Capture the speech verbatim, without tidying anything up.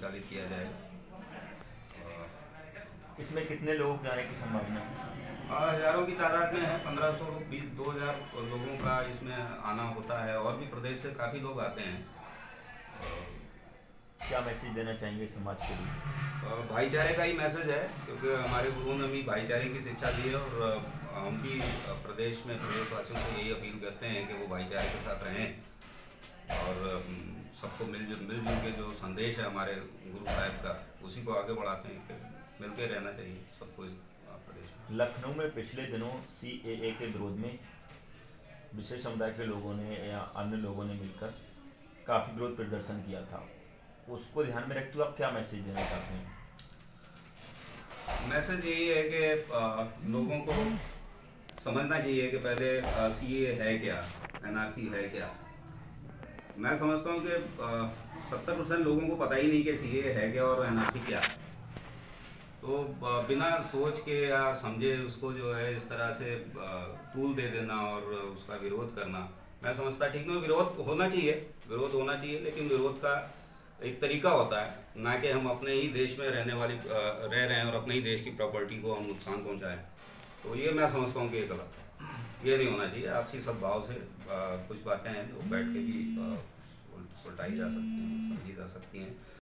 संचालित किया जाए। इसमें कितने लोगों के आने की संभावना है? हज़ारों की तादाद में है, पंद्रह सौ बीस दो हज़ार लोगों का इसमें आना होता है और भी प्रदेश से काफ़ी लोग आते हैं। क्या मैसेज देना चाहेंगे समाज के लिए? भाईचारे का ही मैसेज है, क्योंकि हमारे गुरुओं ने भी भाईचारे की शिक्षा दी है और हम भी प्रदेश में प्रदेशवासियों से यही अपील करते हैं कि वो भाईचारे के साथ रहें और सबको मिलजुल मिलजुल के जो संदेश है हमारे गुरु साहब का, उसी को आगे बढ़ाते हैं कि मिलकर रहना चाहिए सबको इस प्रदेश में। लखनऊ में पिछले दिनों सी ए ए के विरोध में विशेष समुदाय के लोगों ने या अन्य लोगों ने मिलकर काफ़ी विरोध प्रदर्शन किया था, उसको ध्यान में रखते हुए आप क्या मैसेज देना चाहते हैं? मैसेज यही है कि लोगों को समझना चाहिए कि पहले सी ए है क्या, एन आर सी है क्या। मैं समझता हूँ कि सत्तर परसेंट लोगों को पता ही नहीं कि सी ए है क्या और एन आर सी क्या। तो बिना सोच के या समझे उसको जो है इस तरह से टूल दे देना और उसका विरोध करना, मैं समझता ठीक नहीं। विरोध होना चाहिए, विरोध होना चाहिए, लेकिन विरोध का एक तरीका होता है, ना कि हम अपने ही देश में रहने वाली रह रहे हैं और अपने ही देश की प्रॉपर्टी को हम नुकसान पहुंचाएं। तो ये मैं समझता हूँ कि ये गलत है, ये नहीं होना चाहिए। आपसी सद्भाव से आ, कुछ बातें हैं जो बैठ के भी सुलझाई जा सकती हैं, समझी जा सकती हैं।